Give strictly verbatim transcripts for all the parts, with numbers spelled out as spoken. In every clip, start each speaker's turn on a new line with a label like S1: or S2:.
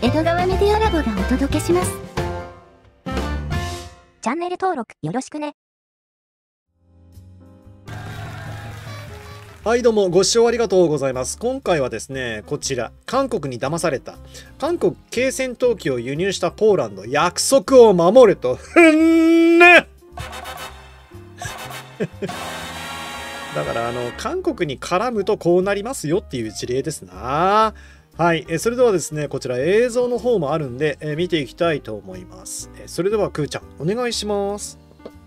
S1: 江戸川メディアラボがお届けします。
S2: チャンネル登録よろしくね。
S3: はい、どうもご視聴ありがとうございます。今回はですね、こちら韓国に騙された韓国軽戦闘機を輸入したポーランド、約束を守るとふんねだからあの韓国に絡むとこうなりますよっていう事例ですな。はい、えそれではですね、こちら映像の方もあるんで、え見ていきたいと思います。えそれではくーちゃんお願いします。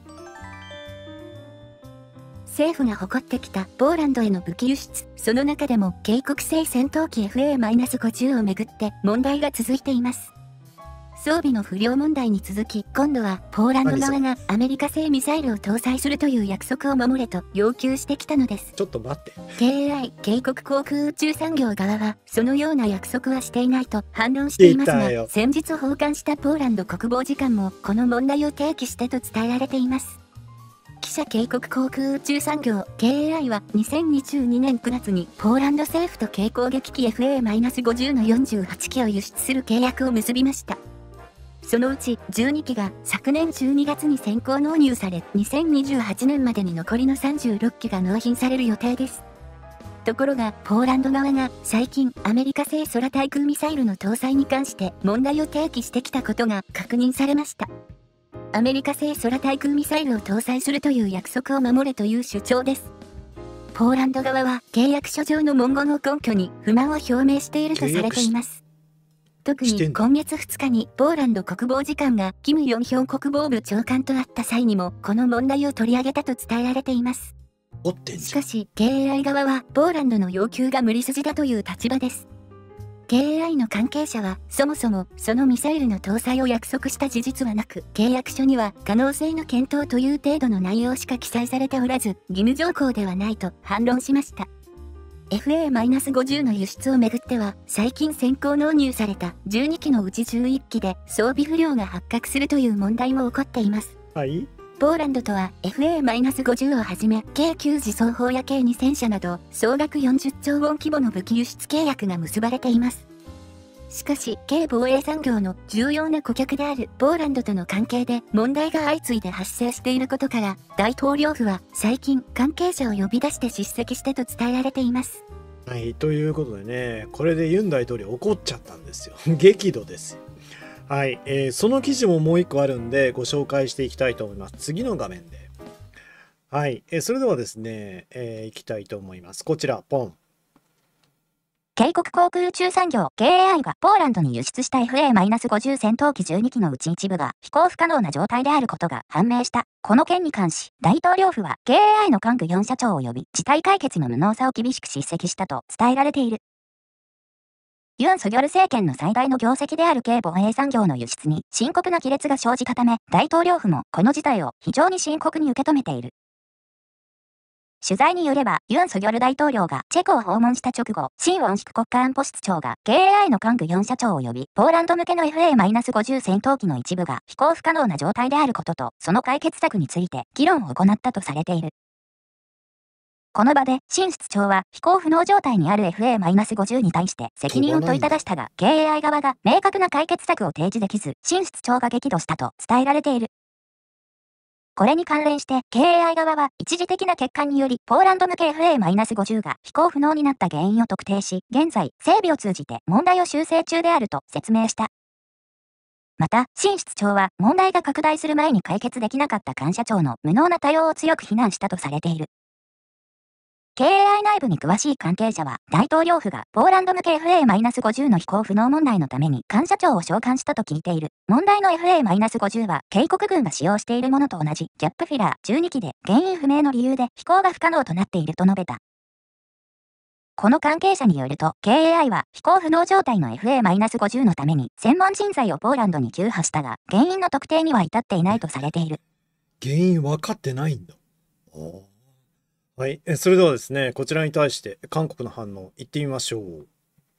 S1: 政府が誇ってきたポーランドへの武器輸出、その中でも警告性戦闘機 エフエーごじゅう をめぐって問題が続いています。装備の不良問題に続き、今度はポーランド側がアメリカ製ミサイルを搭載するという約束を守れと要求してきたのです。
S3: ちょっと待って。
S1: ケーエーアイ 警告航空宇宙産業側はそのような約束はしていないと反論していますが、先日訪韓したポーランド国防次官もこの問題を提起してと伝えられています。記者警告航空宇宙産業 ケーエーアイ はにせんにじゅうにねんくがつにポーランド政府と軽攻撃機 エフエーごじゅう のよんじゅうはちきを輸出する契約を結びました。そのうちじゅうにきが昨年じゅうにがつに先行納入され、にせんにじゅうはちねんまでに残りのさんじゅうろっきが納品される予定です。ところがポーランド側が最近アメリカ製空対空ミサイルの搭載に関して問題を提起してきたことが確認されました。アメリカ製空対空ミサイルを搭載するという約束を守れという主張です。ポーランド側は契約書上の文言を根拠に不満を表明しているとされています。特に今月ふつかにポーランド国防次官がキム・ヨンヒョン国防部長官と会った際にもこの問題を取り上げたと伝えられています。しかし ケーエーアイ 側はポーランドの要求が無理筋だという立場です。ケーエーアイ の関係者はそもそもそのミサイルの搭載を約束した事実はなく、契約書には可能性の検討という程度の内容しか記載されておらず、義務条項ではないと反論しました。エフエーごじゅう の輸出をめぐっては、最近先行納入されたじゅうにきのうちじゅういっきで装備不良が発覚するという問題も起こっています。
S3: はい。
S1: ポーランドとは エフエーごじゅう をはじめ、計きゅうじ装砲や計にせんしゃなど、総額よんじゅっちょうウォン規模の武器輸出契約が結ばれています。しかし、軽防衛産業の重要な顧客であるポーランドとの関係で問題が相次いで発生していることから、大統領府は最近関係者を呼び出して叱責してと伝えられています。
S3: はい、ということでね、これでユン大統領怒っちゃったんですよ。激怒ですよ。はい、えー、その記事ももう一個あるんでご紹介していきたいと思います。次の画面で。はい、えー、それではですね、えー、いきたいと思います。こちら、ポン。
S2: 警告航空宇宙産業 ケーエーアイ がポーランドに輸出した エフエーごじゅう 戦闘機じゅうにきのうち一部が飛行不可能な状態であることが判明した。この件に関し、大統領府は ケーエーアイ の幹部よんしゃちょうを呼び、事態解決の無能さを厳しく叱責したと伝えられている。ユン・ソギョル政権の最大の業績である軽防衛産業の輸出に深刻な亀裂が生じたため、大統領府もこの事態を非常に深刻に受け止めている。取材によれば、ユン・ソギョル大統領がチェコを訪問した直後、シン・ウォンヒク国家安保室長が ケーエーアイ の幹部よんしゃちょうを呼び、ポーランド向けの エフエーごじゅう 戦闘機の一部が飛行不可能な状態であることと、その解決策について議論を行ったとされている。この場で、シン室長は飛行不能状態にある エフエーごじゅう に対して責任を問いただしたが、ケーエーアイ 側が明確な解決策を提示できず、シン室長が激怒したと伝えられている。これに関連して、ケーエーアイ 側は一時的な欠陥により、ポーランド向け エフエーごじゅう が飛行不能になった原因を特定し、現在、整備を通じて問題を修正中であると説明した。また、シン室長は問題が拡大する前に解決できなかった幹社長の無能な対応を強く非難したとされている。ケーエーアイ 内部に詳しい関係者は、大統領府がポーランド向け エフエーごじゅう の飛行不能問題のために幹社長を召喚したと聞いている。問題の エフエーごじゅう は、警告軍が使用しているものと同じギャップフィラーじゅうにきで原因不明の理由で飛行が不可能となっていると述べた。この関係者によると、ケーエーアイ は飛行不能状態の エフエーごじゅう のために専門人材をポーランドに急派したが、原因の特定には至っていないとされている。
S3: 原因分かってないんだ。おはい、えそれではですね、こちらに対して韓国の反応いってみましょう。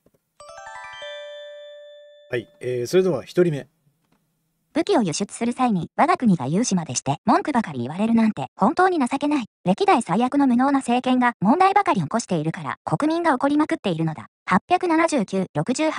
S3: はい、えー、それではひとりめ。
S2: 武器を輸出する際に我が国が有志までして文句ばかり言われるなんて本当に情けない。歴代最悪の無能な政権が問題ばかり起こしているから国民が怒りまくっているのだ。はっぴゃくななじゅうきゅう、ろくじゅうはち。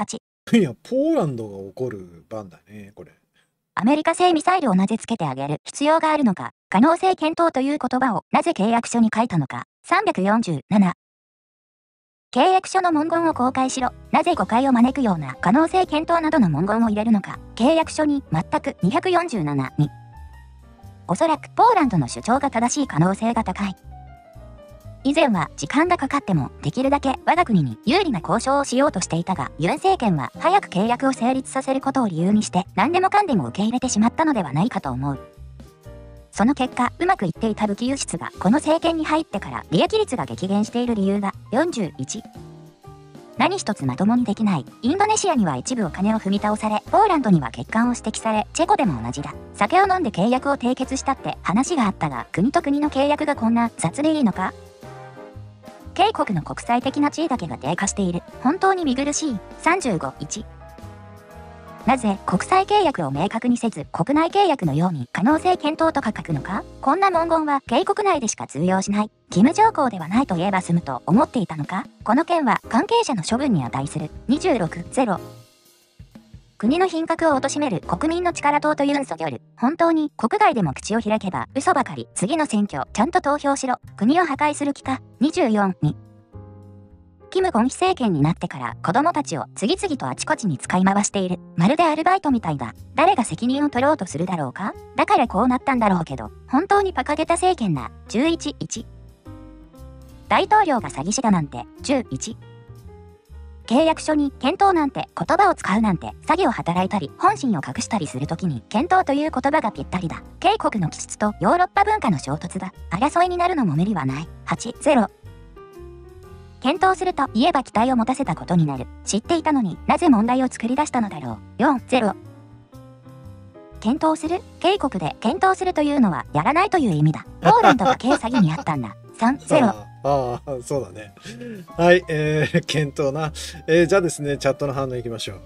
S3: いや、ポーランドが怒る番だね、これ。
S2: アメリカ製ミサイルをなぜつけてあげる必要があるのか、可能性検討という言葉をなぜ契約書に書いたのか。さんびゃくよんじゅうなな。契約書の文言を公開しろ。なぜ誤解を招くような可能性検討などの文言を入れるのか。契約書に全くにひゃくよんじゅうななに。おそらくポーランドの主張が正しい可能性が高い。以前は時間がかかってもできるだけ我が国に有利な交渉をしようとしていたが、ユン政権は早く契約を成立させることを理由にして何でもかんでも受け入れてしまったのではないかと思う。その結果、うまくいっていた武器輸出がこの政権に入ってから利益率が激減している理由がよんじゅういち。何一つまともにできない。インドネシアには一部お金を踏み倒され、ポーランドには欠陥を指摘され、チェコでも同じだ。酒を飲んで契約を締結したって話があったが、国と国の契約がこんな雑でいいのか？K 国の国際的な地位だけが低下している。本当に見苦しい。さんじゅうご。いち。なぜ国際契約を明確にせず国内契約のように可能性検討とか書くのか？こんな文言はK国内でしか通用しない。義務条項ではないと言えば済むと思っていたのか？この件は関係者の処分に値する。にじゅうろく。ゼロ。国の品格を貶める国民の力党とユン・ソギョル。本当に国外でも口を開けば嘘ばかり。次の選挙ちゃんと投票しろ。国を破壊する気か。にじゅうよん。に。キム・ゴンヒ政権になってから子供たちを次々とあちこちに使い回している。まるでアルバイトみたいだ。誰が責任を取ろうとするだろうか？だからこうなったんだろうけど、本当に馬鹿げた政権だ。じゅういち。いち。大統領が詐欺師だなんて。じゅういち。契約書に検討なんて言葉を使うなんて詐欺を働いたり本心を隠したりするときに検討という言葉がぴったりだ。K国の気質とヨーロッパ文化の衝突だ。争いになるのも無理はない。はち。ゼロ。検討すると言えば期待を持たせたことになる。知っていたのになぜ問題を作り出したのだろう。よん。ゼロ。検討する？ K 国で検討するというのはやらないという意味だ。ポーランドが K 詐欺にあったんだ。さん。ゼロ。
S3: ああ、そうだね。はい、えー、検討な。えー、じゃあですね、チャットの反応いきましょ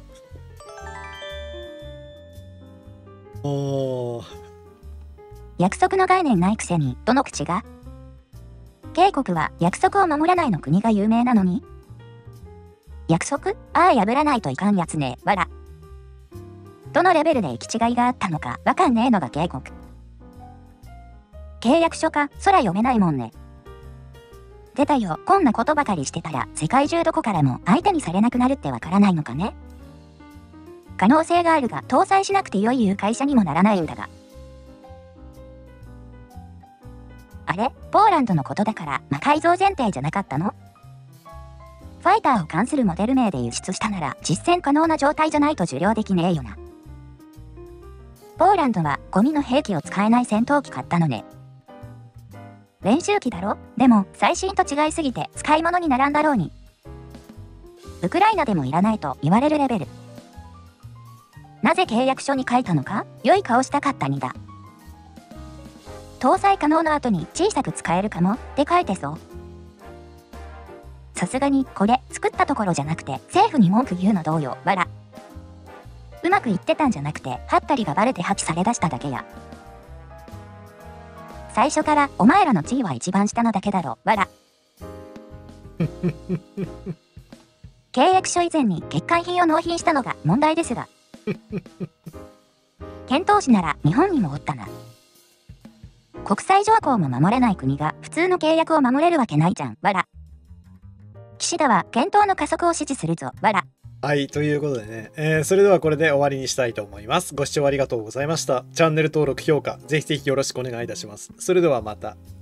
S3: う。おー。
S2: 約束の概念ないくせに、どの口が？ K 国は約束を守らないの国が有名なのに？約束？ああ、破らないといかんやつね、わら。どのレベルで行き違いがあったのかわかんねえのが K 国。契約書か、空読めないもんね。出たよ、こんなことばかりしてたら世界中どこからも相手にされなくなるってわからないのかね。可能性があるが搭載しなくて良いいう会社にもならないんだが。あれ、ポーランドのことだから魔改造前提じゃなかったの？ファイターを関するモデル名で輸出したなら実戦可能な状態じゃないと受領できねえよな。ポーランドはゴミの兵器を使えない戦闘機買ったのね。練習機だろ？でも最新と違いすぎて使い物にならんだろうに。ウクライナでもいらないと言われるレベル。なぜ契約書に書いたのか？良い顔したかったにだ。搭載可能の後に小さく使えるかもって書いてそう。さすがにこれ作ったところじゃなくて政府に文句言うのどうよ、わら。うまくいってたんじゃなくてハッタリがバレて破棄されだしただけや。最初からお前らの地位は一番下のだけだろ、わら。契約書以前に欠陥品を納品したのが問題ですが。検討士なら日本にもおったな。国際条項も守れない国が普通の契約を守れるわけないじゃん、わら。岸田は検討の加速を支持するぞ、わら。
S3: はい、ということでね、えー、それではこれで終わりにしたいと思います。ご視聴ありがとうございました。チャンネル登録、評価、ぜひぜひよろしくお願いいたします。それではまた。